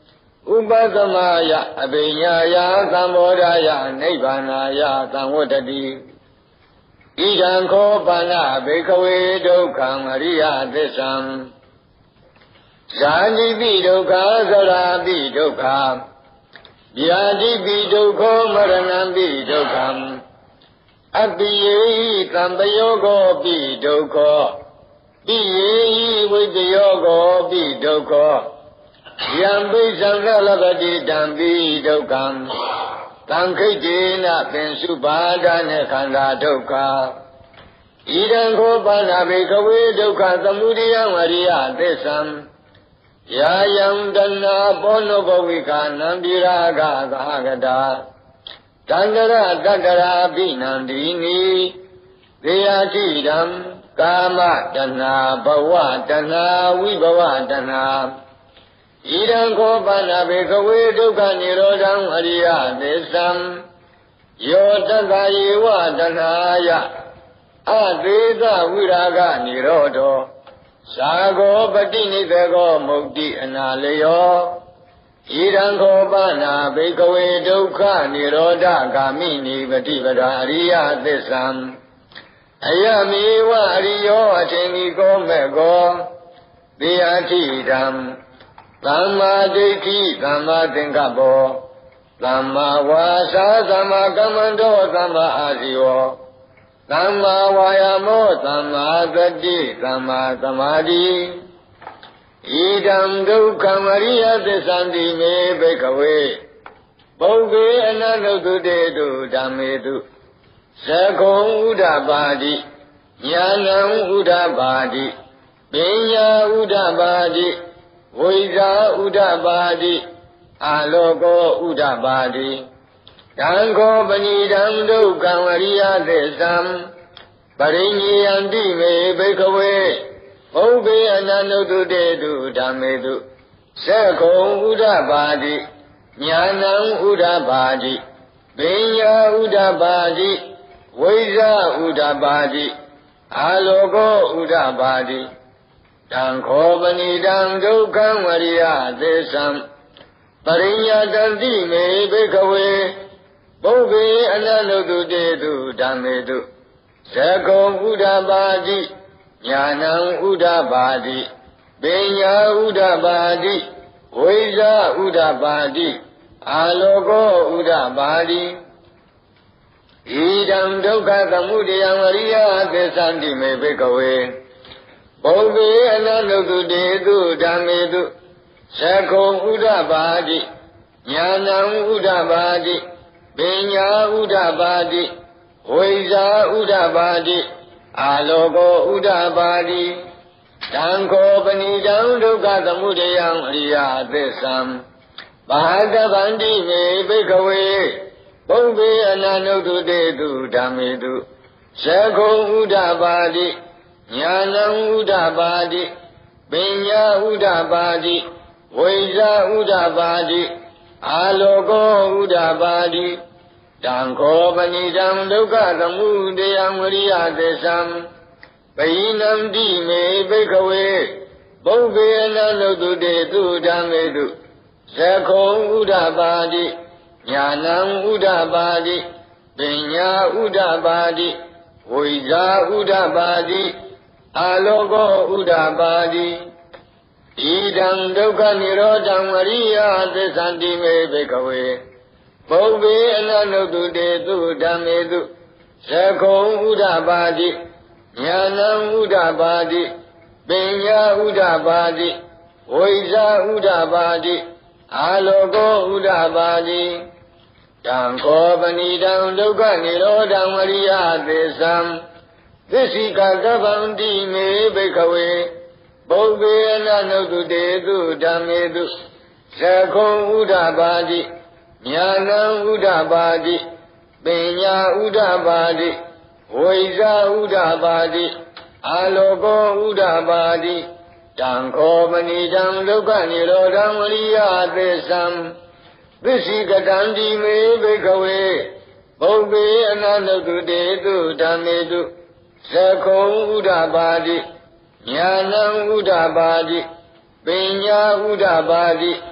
ဥပသမယအဘိညာယသံဘောဓာယနိဗ္ဗာနာယသံဝတ္တတိဣဒံခောပါဏဘေခဝေဒုက္ခံအရိယသစ္ဆံဇာတိပိဒုက္ခသရာပိဒုက္ခဗျာတိပိဒုက္ခမရဏံပိဒုက္ခအပိယေသံပယောဂောပိဒုက္ခပိယေဝိတယောဂောပိဒုက္ခယံပိသံဃလပတိတံပိဒုက္ခံသံခိတ်တေနပင်စုပါဒနေခန္ဓာဒုက္ခဣဒံခောပါဏဘေကဝေဒုက္ခသမုဒယံအရိယသစ္ဆံယာယံတဏဘောနဘဝိကာနံပိရာဂသာဂတာတန္တရတတရာပိနန္တိနိသေယတိဓမ္ကာမတဏဘဝတဏဝိဘဝတဏဣဒံခောပါဏဘေကဝေဒုက္ခនិရောဓံအရိယသစ္ဆံယောတတ္တယေဝတဏယအသေသဝိရာဂនិရောဓောသာဂောပတိနိသေကောမုတ်တိအနာလယောဣဒံခောပါဏဘေကဝေဒုက္ခនិရောဓဂာမိနိပฏิပဒါအရိယသစ္ဆံအယမေဝအရိယောအထင်ကြီးကောမဲ့ကောသေယတိဓမ္သမ္မာဒိဋ္ဌိသမ္မာသင်္ကပ္ပောသမ္မာဝါစာသမ္မာကမ္မန္တောသမ္မာအာဇီဝောသမ္မာဝါယာမောသမ္မာသတိသမ္မာသမာဓိဣဒံဒုက္ခမရိယသစ္ဆန္တိမေဘိကဝေပုဂ္ဂေအနန္တုတေတုဓမ္မေတုသကုံဥဒ္ဓပါတိညာဏံဥဒ္ဓပါတိပညာဥဒ္ဓပါတိဝိဇာဥဒ္ဓပါတိအာလောကောဥဒ္ဓပါတိတံခောပဏိတံဒုက္ခံအရိယသစ္ဆံပရိညေယံတိမေဘိကဝေဘုဗ္ဗေအနန္တုတေတုဓမ္မေတုသက္ကုံဥဒ္ဓပါတိညာဏံဥဒ္ဓပါတိပညာဥဒ္ဓပါတိဝိဇာဥဒ္ဓပါတိအာလောကောဥဒ္ဓပါတိတံခောပဏိတံဒုက္ခံဝရိယသစ္ဆံပရိညာတတိမေဘိကဝေဘုဗ္ဗေအနန္တုတေတုဓမ္မေတုသက္ကုံဥဒ္ဓပါတိညာဏံဥဒ္ဓပါတိပညာဥဒ္ဓပါတိဝိဇာဥဒ္ဓပါတိအာလောကောဥဒ္ဓပါတိဣဒံဒုက္ခသမုဒယံအရိယသစ္ဆန္တိမေဘိကဝေဘုဗ္ဗေအနန္တုတေတုဓမ္မေတုသက္ကုံဥဒ္ဓပါတိညာဏံဥဒ္ဓပါတိပညာဥဒ္ဓပါတိဝိဇာဥဒ္ဓပါတိအာလောကောဥဒ္ဓပါတိတံခောပဏိတံဒုက္ခသမုဒယံအရိယသစ္ဆံဘာတဗန္တိမေဘိကဝေဘုဗ္ဗေအနန္တုတေတုဓမ္မေတုသက္ကုံဥဒ္ဓပါတိညာဏံဥဒ္ဓပါတိပညာဥဒ္ဓပါတိဝိဇာဥဒ္ဓပါတိအာလောကောဥဒ္ဓပါတိတံခောပဏိတံဒုက္ခသမုဒယံဝရိယသစ္ဆံပယိနံတိမေဘိကဝေဘုဗ္ဗေအနန္တုတေတုဓမ္မေတုသက္ခုံဥဒ္ဓပါတိညာဏံဥဒ္ဓပါတိပညာဥဒ္ဓပါတိဝိဇာဥဒ္ဓပါတိအာလောကောဥဒ္ဓပါတိဣဒံဒုက္ခនិရောဓံအရိယသစ္ဆန္တိမေဘိကဝေဘုဗ္ဗေအနန္တုတေတုဓမ္မေတုသက္ခုံဥဒ္ဓပါတိညာဏံဥဒ္ဓပါတိပညာဥဒ္ဓပါတိဝိဇာဥဒ္ဓပါတိအာလောကောဥဒ္ဓပါတိတံခောပဏိတံဒုက္ခនិရောဓံအရိယသစ္ဆံသစ္စိကကဗန္တိမေဘိကဝေဘုဗ္ဗေအနန္တုတေတုဓမ္မေတုသက္ခုံဥဒ္ဓပါတိညာဏံဥဒ္ဓပါတိပညာဥဒ္ဓပါတိဝိဇာဥဒ္ဓပါတိအာလောကောဥဒ္ဓပါတိတံခောပဏိတံဒုက္ခនិရောဓံအရိယသစ္ဆံသစ္စိကတံတိမေဘိကဝေဘုဗ္ဗေအနန္တုတေတုဓမ္မေတုသက္ခုံဥဒ္ဓပါတိညာဏံဥဒ္ဓပါတိပညာဥဒ္ဓပါတိဝ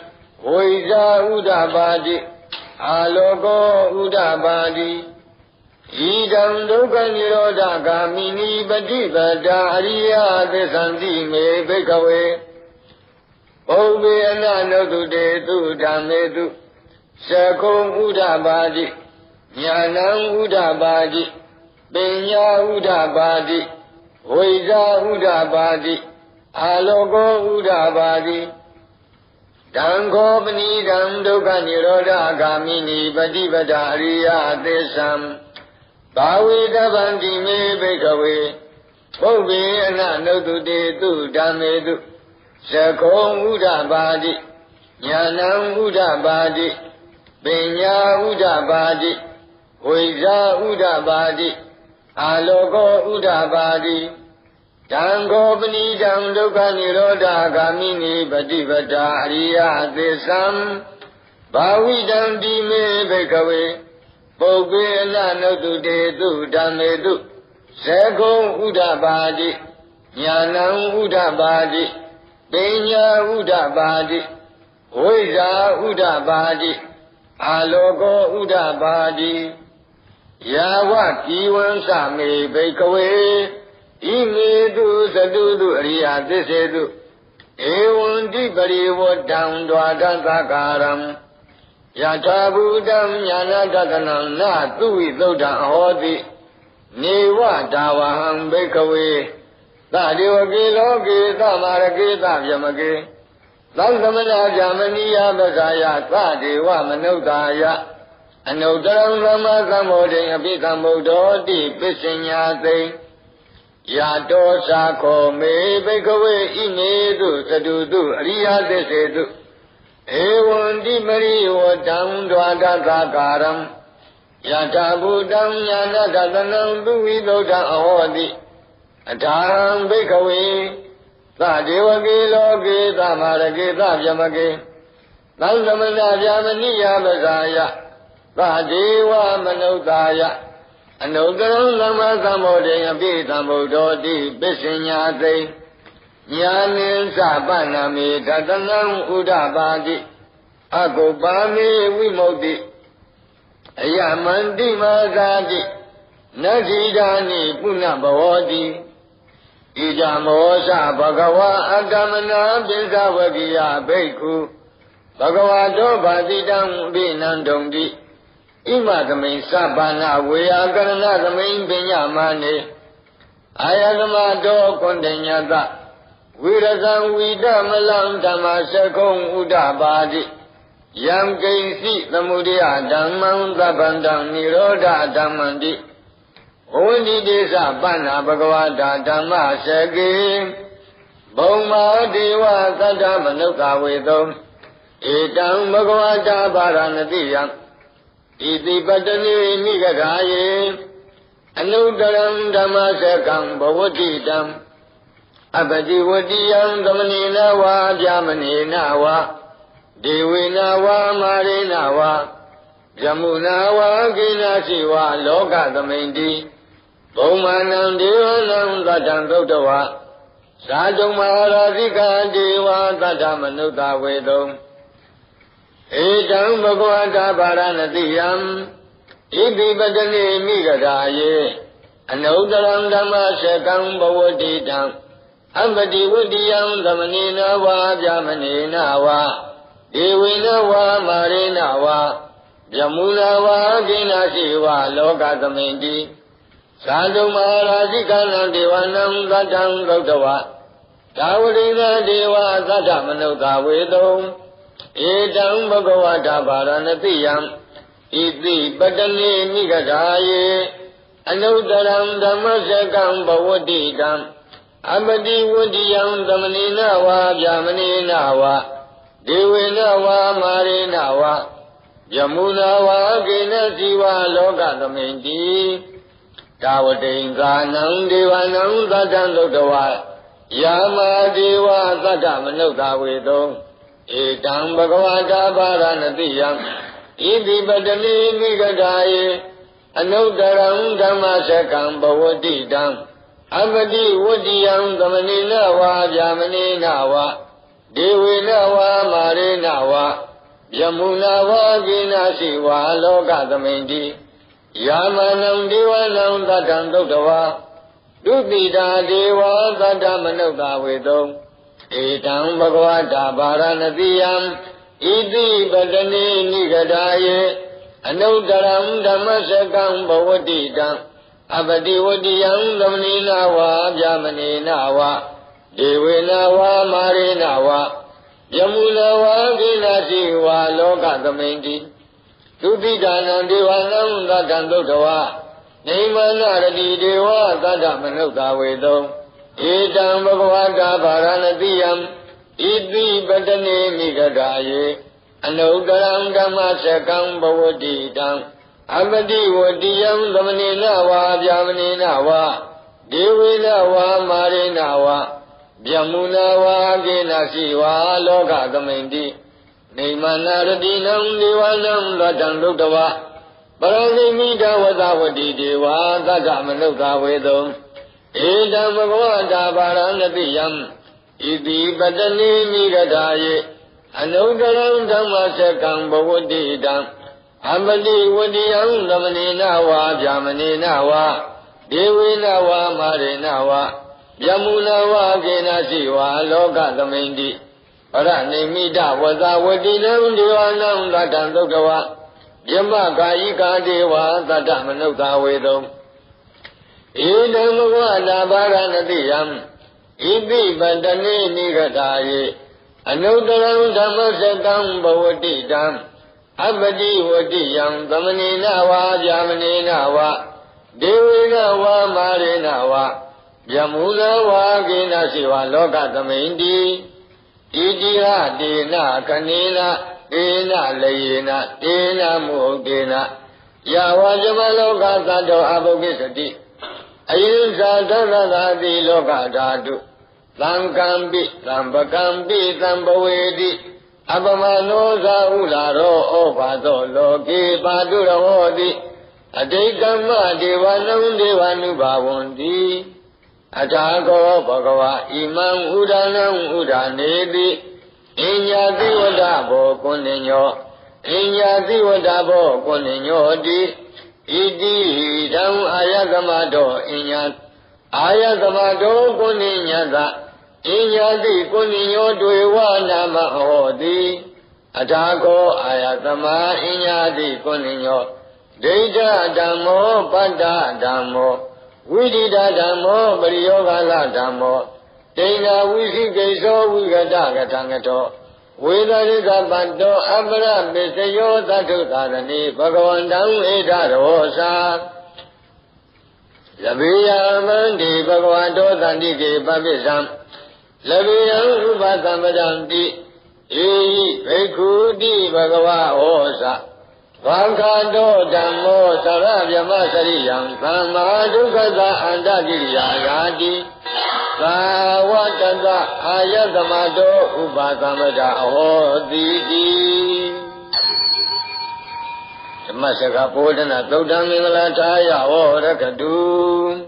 ဝိဇာဥဒ္ဓပါတိအာလောကောဥဒ္ဓပါတိဣဒံဒုက္ခនិရောဓဂာမိနိပฏิပဒါအရိယသစ္ဆန္တိမေဘိကဝေပုဗ္ဗေအနနုတုတေတုဓမ္မေတုသကုံဥဒ္ဓပါတိဉာဏံဥဒ္ဓပါတိပညာဥဒ္ဓပါတိဝိဇာဥဒ္ဓပါတိအာလောကောဥဒ္ဓပါတိတံခောပဏိတံဒုက္ခនិရောဓဂာမိနိပฏิပဒါအရိယသစ္ဆံဘာဝေတဗန္တိမေဘိကဝေပုဗ္ဗေအနနုတုတေတုဓမ္မေတုသကုံဥဒ္ဓပါတိဉာဏံဥဒ္ဓပါတိပညာဥဒ္ဓပါတိဝိဇာဥဒ္ဓပါတိအာလောကောဥဒ္ဓပါတိတံခောပဏိတံဒုက္ခនិရောဓဂာမိနိပฏิပဒါအရိယသစ္ဆံဘာဝိတံတိမေဘိကဝေပုဗ္ဗေအနနုတုတေတုဓမ္မေတုသကုံဥဒ္ဓပါတိဉာဏံဥဒ္ဓပါတိပညာဥဒ္ဓပါတိဝိဇာဥဒ္ဓပါတိအာလောကောဥဒ္ဓပါတိယာဝကိဝံသမေဘိကဝေဣမေတုသတုတုအရိယသစ္စေတုဧဝံတိပရိဝတ္တံဒွါဒသကာရံယထာဘူတံညာနာတတနံနသုဝိသုဒ္ဓံအဟောတိနေဝဒါဝဟံဘိကဝေသဒေဝကေလောကေသမာရကေသဗျမကေသံသမနာဇာမဏိယပဇာယသဒေဝမနုဿာယအနုတ္တရံသမ္မာသမ္ဗောဓိအပိသမ္ဗုဒ္ဓောတိပစ္စညာသိယာတောသာခောမေဘိကဝေဣမေတုသတုတုအရိယသစ္စေတုဧဝံတိပရိဝတ္တံဒွါဒသကာရံယထာဘူတံညာနတတနံသူဝိသုဒ္ဓံအဟောတိအထာဟံဘိကဝေသဒေဝကေလောကေသမာရကေသဗျမကေသံသမဏဗျာမဏိယပဇာယသဒေဝမနုဿာယအနုတ္တရံသမ္မာသမ္ဗောဓိအပိသမ္ဗုဒ္ဓောတိပစ္စညာသိညာနိသပန္နမေတတနံဥဒ္ဓပါတိအကုပ္ပါမေဝိမု ക്തി အယမန္တိမာဇာတိနတ္ထိဒာနိပုဏ္ဏဘဝတိဣဇမောသဘဂဝါအတ္တမနာပိသဝကိယဘိက္ခုဘဂဝါတောဗာတိတံဘိနံဒုံတိဣမသမိန်သဗ္ဗနာဝေယကရဏသမိန်ပညာမနေအာယသမတောကွန်တညတဝိရဇံဝိတမလံဓမ္မစကုံဥဒ္ဓပါတိယံကိဉ္စီသမုဒယဓမ္မံသဗ္ဗန္တံនិရောဓဓမ္မန္တိဘဝန္တိဒေသပဏ္ဏဘဂဝတာဓမ္မစကေဘုံမာဒေဝသတ္တမနုဿဝေသောဧတံဘဂဝတာပါရဏတိယံဣတိပတ္တနိမိဂဂာယေအနုတ္တရံဓမ္မစကံဘဝတိတံအပတိဝတိယံသမဏေနဝါဗျာမဏေနဝါဒေဝေနဝါမာရေနဝါယမုနာဝါကိနာရှိဝါလောကသမိန်တိဘုံမာနံဒေဝနံသတ္တံသုတ္တဝါသာတုံမဟာရာဇိကာဒေဝသတ္တမနုဿဝေတုံဧတံဘဂဝတာပါရဏတိယံဣတိပတ္တနိမိဂရာယေအနုတ္တရံဓမ္မစကံဘဝတိတံအပတိဝတိယံသမဏေနဝါဗျာမဏေနဝါဒေဝေနဝါမာရေနဝါယမုနာဝါကိနာရှိဝါလောကသမိန်တိသာတုမဟာရာဇိကနံဒေဝနံသတ္တံဂௌတဝဒါဝရိဏဒေဝသတ္တမနုဿဝေတုံဧတံဘဂဝတာပါရဏတိယံဣတိပတ္တနိမိဂဓာယေအနုတ္တရံဓမ္မစကံဘဝတိတံအပတိဝတိယံသမဏေနဝါဗျာမဏေနဝါဒေဝေနဝါမာရေနဝါယမုနာဝါကိနစီဝါလောကသမိန်တိဒါဝတိင်္ဂာနံဒေဝနံသတ္တံသုတ္တဝါယာမာဒေဝသတ္တမနုဿဝေတုံဧတံဘဂဝတာပါရဏတိယံဣတိပတ္တနိမိဂဓာယေအနုတ္တရံဓမ္မစကံဘဝတိတံအပတိဝတိယံသမဏေနဝါဗျာမဏေနဝါဒေဝေနဝါမာရေနဝါ Yamuna Vagina Siva Loka the Mendi Yamanam Divanam Tatam Dotawa Dupita Deva Tatamanota Vedom Etam Bhagavata Baranadiyam Iti Badani Nigadaye Anudaram Dhammasakam Bhavatitam Abadiwadiyam Dhamanina Va Jamanina Va Devena Va Marina Va Yamuna Vagina Siva Loka the Mendi Dupita Divanam Tatam Dotawa Nemanaradi Deva Tatamanota Vedom Etam Bhagavata Baranadiyam Iti Badani Nigadaye Anudaram Dhammasakam Bhavatitam Abadiwadiyam Dhamanina Va Jamanina Va Devena Va Marina Va Yamuna Vagina Siva Loka the Mendi Nemanardinam Divanam Tatam Dotawa Paranimita Vadavati Deva Tatamanota Vedom Etam Bhagavata Baranadiyam Iti Badani Nigadaye Anudaram Dhammasakam Bhavatitam Abadiwadiyam Dhamanina Va Jamanina Va Devena Va Marina Va Yamuna Vagina Siva Loka the Mendi Paranimita Vadavatinam Divanam Tatam Dotawa Yamakayika Deva Tatamanota Vedom Etam Bhagavata Baranadiyam Iti Badani Nigadaye Anudaram Dhammasakam Bhavatitam Abadiwadiyam Dhamanina Va Jamanina Va Devena Va Marina Va Yamuna Vagina Siva Loka the Mendi Idiha Dena Kanina Dena Layena Dena Mudena Yavajama Loka Tato Abhogisati Ayinsa Dhanadadi Loka Dhatu Thamkampi Thampakampi Thampavedi Abhamano Saularo Opato Loki Paduravodi Adekama Devanam Devanubhavandi Atako Bhagava Imam Udanam Udanedi Inyati Vadabo Kuninyo Inyati Vadabo Kuninyo Di Idi Dam Ayagamado Inyat Ayagamado Kuninyata Inyati Kuninyo Dwewa Nama Hodi Atako Ayatama Inyati Kuninyo Deja Dhammo Pada Dhammo Vidita Dhammo Pariyogala Dhammo Dena Visikeso Vigata Gatangato Vedarika Panto Abra Visayo Tatu Tarani Bhagavandam Eda Rosa Labiya Mandi Bhagavanto Tandike Papisam Labiyam Rupa Samadamti Ehi Vekuti Bhagava Osa Vakado Dhammo Saravyama Sariyam Thamma Dukkata Andagiriya Yati Savatata Ayatamado Upasamada Ahoditi Dhamasaka Bodhana Taudamingala Taya Orakadu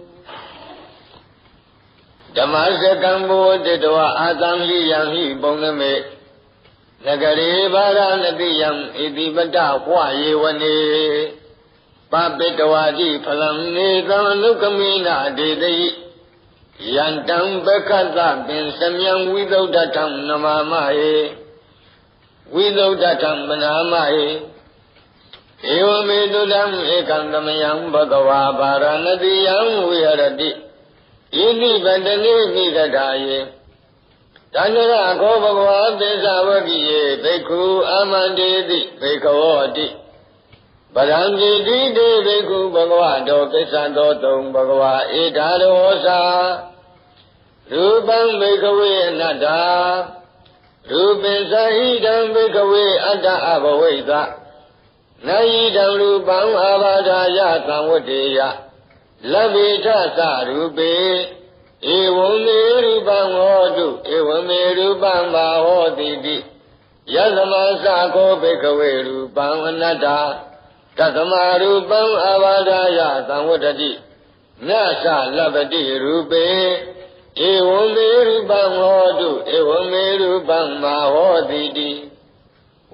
Dhamasakam Bodhidwa Atamli Yamhi Bongame Nagari Varanadiyam Idibata Wayevane Papitawadi Palamne Dhanukamina Dedai Yantam Bakata Bin Samyam Vidaudatam Namamae Vidaudatam Banamae Evamedudam Ekandamayam Bhagava Varanadiyam Vyarati Idibadane Nigadaye Tanara Ko Bhagava Desavakiye Bhikkhu Amandeti Bhikkhavoti Padamjeti De Bhikkhu Bhagavato Kisantotum Bhagava Itarosa Rupam Bhikkave Anatta Rupin Sahidam Bhikkave Atta Abhaveta Nayidam Rupam Avadaya Samvadeya Labhita Sarupe Evame Rupam Hodu, Evame Rupam Mahodidi, Yasama Sako Bhikkave Rupam Anatta, Tasama Rupam Avadaya Samvadati, Nasa Labhati Rupe, Evame Rupam Hodu, Evame Rupam Mahodidi,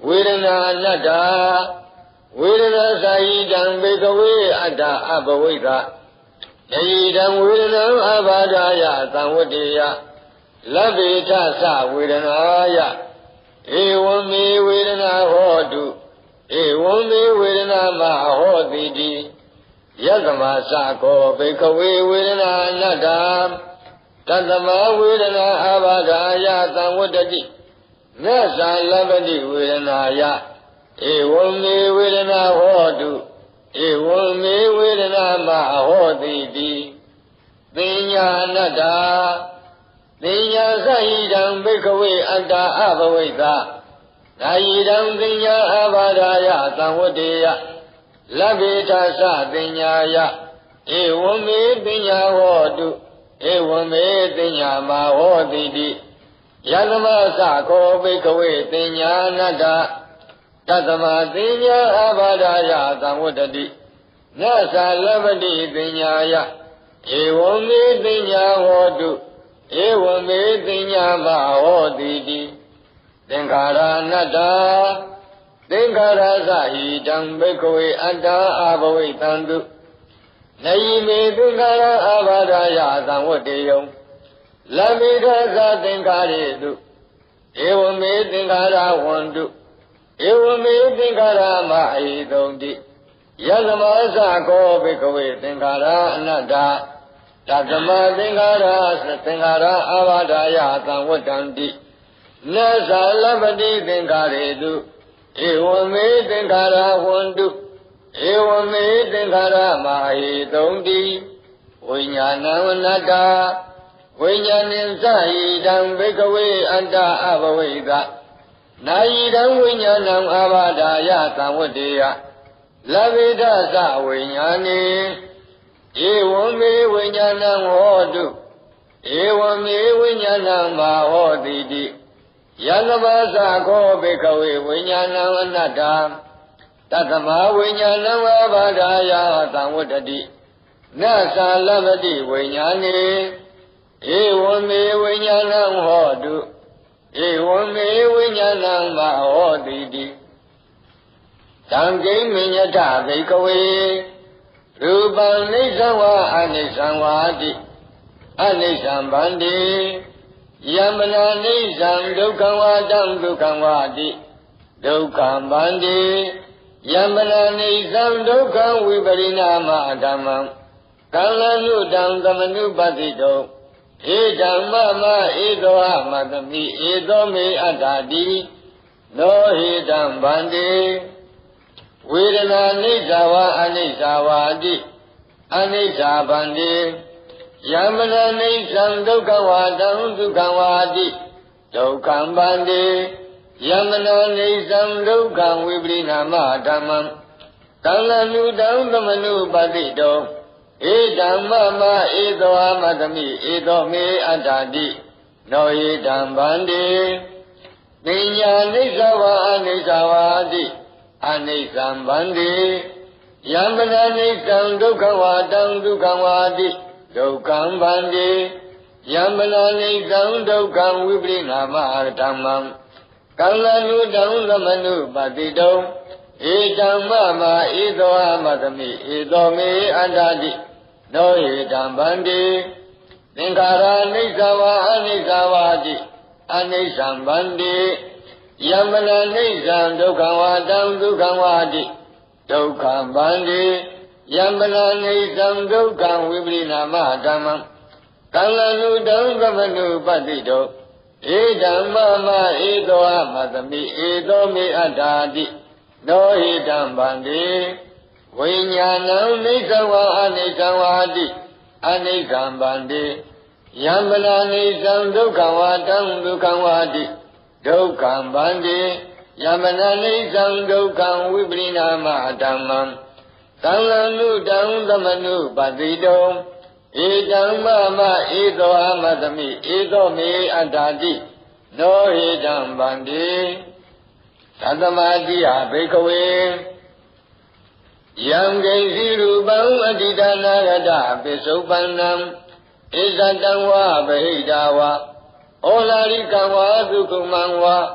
ဝေဒနာအနတ္တဝေဒနာစာယိတံဘေကဝေအတ္တအဘဝိကယယိတံဝေဒနာအဘာဒာယသံဝတ္တေယလဗ္ဗေထသဝေဒနာယဧဝံမေဝေဒနာဟောတုဧဝံမေဝေဒနာမဟောတိတိယသမသကောဘေကဝေဝေဒနာအနတ္တတသမဝေဒနာအဘာဒာယသံဝတ္တိနသလဗ္ဗတိဝေဒနာယဧဝံမေဝေဒနာဟောတုဧဝံမေဝေဒနာမဟောတိတိပညာအနတ္တပညာသဟိတံဘေကဝေအတ္တအဘဝိကနာယိတံပညာအဘာဒာယသံဝတ္တေယလဗ္ဗေထသပညာယဧဝံမေပညာဟောတုဧဝံမေပညာမဟောတိတိယသမသကောဘေကဝေပညာအနတ္တတသမပညာအဘာဒာယသံဝတ္တိနသလဗ္ဗတိပညာယဧဝံမေပညာဟောတုဧဝံမေပညာမဟောတိတိသင်္ခါရအနတ္တသင်္ခါရသဟိတံဘေကဝေအတ္တအဘဝိတံတုနယိမေသင်္ခါရအဘာဒာယသံဝတ္တေယံလဗ္ဗေထသသင်္ခါရေတုဧဝံမေသင်္ခါရဝန္တုဧဝံမေသင်္ခါရမဟိတုံတိယသမသကောဘေကဝေသင်္ခါရအနတ္တတသမသင်္ခါရသင်္ခါရအဘာဒာယသံဝတ္တံတိနသလဗ္ဗတိသင်္ခါရေတုဧဝံမေသင်္ခါရဝန္တုဧဝံမေသင်္ခါရမဟိတုံတိဝိညာဏံအနတ္တဝိညာဏံသဟိတံဘေကဝေအတ္တအဘဝိကနာယိတံဝိညာဏံအဘာဒာယသံဝတ္တေယလဗ္ဗေထသဝိညာဏေဧဝံမေဝိညာဏံဟောတုဧဝံမေဝိညာဏံမဟောတိတိယသမသကောဘေကဝေဝိညာဏံအနတ္တတသမဝိညာဏံအဘာဒာယသံဝတ္တိနသလဗ္ဗတိဝိညာဏေဧဝံမေဝိညာဏံဟောတုဧဝံမေဝိညာဏံမဟောတိတိသံဃိမညတဘေကဝေရူပံနိစ္စဝအနိစ္စဝါတိအနိစ္စံဗန္တိယမနာနိစ္စံဒုက္ခဝါတံဒုက္ခဝါတိဒုက္ခဗန္တိယမနာနိစ္စံဒုက္ခဝိပရိနာမဓမ္မံကံလနုတံသမနုပတိတောဧဓမ္မမဧသောအမတမိဧသောမေအတ္တာတိနောဟိတံဗန္တိဝေဒနာနိစ္စဝါအနိစ္စဝါတိအနိစ္စဗန္တိယမနာနိစ္စံဒုက္ခဝါတံဒုက္ခဝါတိဒုက္ခံဗန္တိယမနာနိစ္စံဒုက္ခဝိပရိနာမဓမ္မံကံလနုတံသမနုပတိတောဧဓမ္မမဧသောအမတမိဧသောမေအတ္တာတိနောဧဓမ္ဗန္တိပညာနိစ္စဝါအနိစ္စဝါတိအနိစ္စံဗန္တိယမနာနိစ္စံဒုက္ခဝါတံဒုက္ခဝါတိဒုက္ခံဗန္တိယမနာနိစ္စံဒုက္ခံဝိပရိနာမဓမ္မံကံလနုတံသမနုပတိတောဧဓမ္မမဧသောအမတမိဧသောမေအတ္တာတိနောဧဓမ္ဗန္တိသင်္ခါရနိစ္စဝါအနိစ္စဝါတိအနိစ္စံဗန္တိယမနာနိစ္စံဒုက္ခဝါတံဒုက္ခဝါတိဒုက္ခဗန္တိယမနာနိစ္စံဒုက္ခဝိပရိနာမဓမ္မံကံလနုတံသမနုပတိတောဧဓမ္မမဧသောအမတမိဧသောမေအတ္တာတိနောဟိတံဗန္တိဝိညာဏံနိစ္စဝါအနိစ္စဝါတိအနိစ္စံဗန္တိယမနာနိစ္စံဒုက္ခဝါတံဒုက္ခဝါတိဒုက္ခံဗန္တိယမနာနိစ္စံဒုက္ခံဝိပရိနာမဓမ္မံသံလနုတံသမနုပတိတောဧဓမ္မမဧသောအမတမိဧသောမေအတ္တာတိနောဟိတံဗန္တိသတ္တမတိယဘေကဝေယံဂိစီရူပံအတ္တိတနာဂတပိစုပန္နံဣဇတံဝဗဟိတာဝဩလာရိကံဝဒုက္ခမံဝ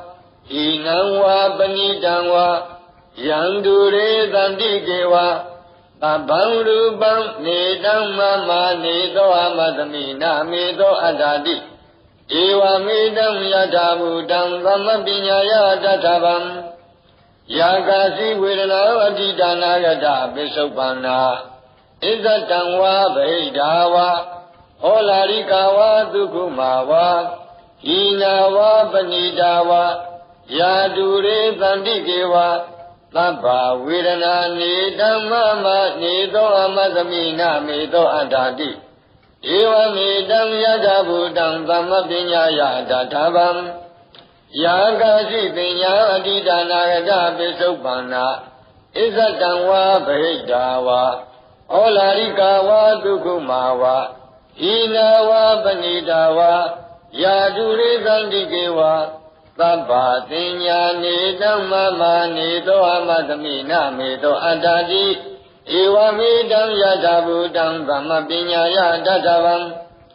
Inangwa Panitangwa Yandure Dandikewa Abangurubang Nidang Mama Nido Amadamina Mido Adadi Ewa Midam Yadabudang Vamabinyaya Databam Yagasi Virana Adidana Gada Besopana Izatangwa Baidawa Olarikawa Dukumawa Inawa Panidawa Yadure Dandikewa Tapa Virana Nidam Mama Nido Amadamina Mido Adadi Ewa Midam Yadabudang Vamabinyaya Databam Yagasi Pinya Adidana Gada Besopana Izatangwa Baidawa Olarikawa Dukumawa Inawa Panidawa Yadure Dandikewa Tapa Tinya Nidam Mama Nido Amadamina Mido Adadi Ewa Midam Yadabudang Vamabinyaya Databam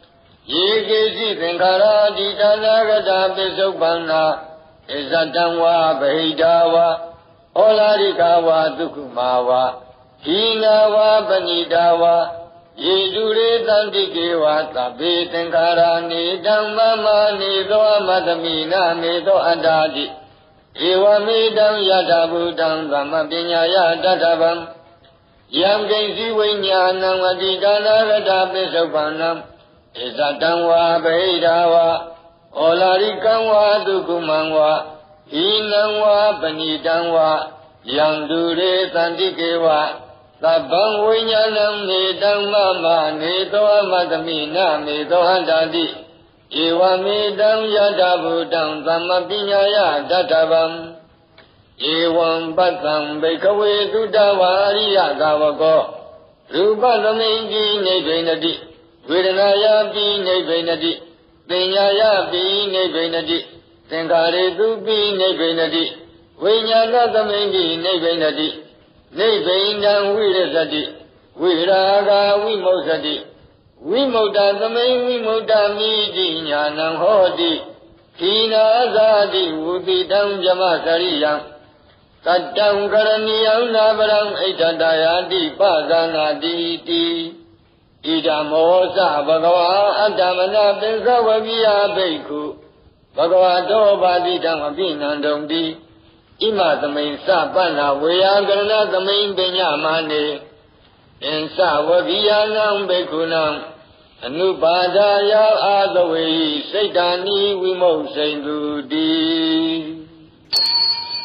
Yekesi Tinkara Didana Gada Besopana Izatangwa Baidawa Olarikawa Dukumawa Inawa Panidawa Yedure Dandikewa Tabe Tinkara Nidam Mama Nido Amadamina Mido Adadi Ewa Midam Yadabudang Vamabinyaya Databam Yam Gensi Vinyanam Adidana Gada Besopana Izatangwa Baidawa Olarikawa Dukumangwa Inangwa Panitangwa Yandure Dandikewa Tabang Vinyanam Nidam Mama Nido Amadamina Mido Adadi Ewa Midam Yadabudang Vamabinyaya Databam Evam Batam Bekawe Dudawariya Gavako Rupa Lamingi Nebenadi Viranaya Pi Nebenadi Pinyaya Pi Nebenadi Tenkare Dupi Nebenadi Vinyana Tamingi Nebenadi Nebendang Virasati Viraga Vimosati Vimoda Tamain Vimoda Midi Nyanam Hodi Kina Azadi Udidam Jamasariyam Tatam Karaniyam Nabaram Etadayadi Padanaditi Idamosa Bhagava Adamana Pensavaviya Beku Bhagavato Badidam Abhinandamdi Ima Tamain Sapana Vayagarana Tamain Benyamane Ensa Vaviyanam Bekunam Anupadaya Adawe Saitani Vimosendudi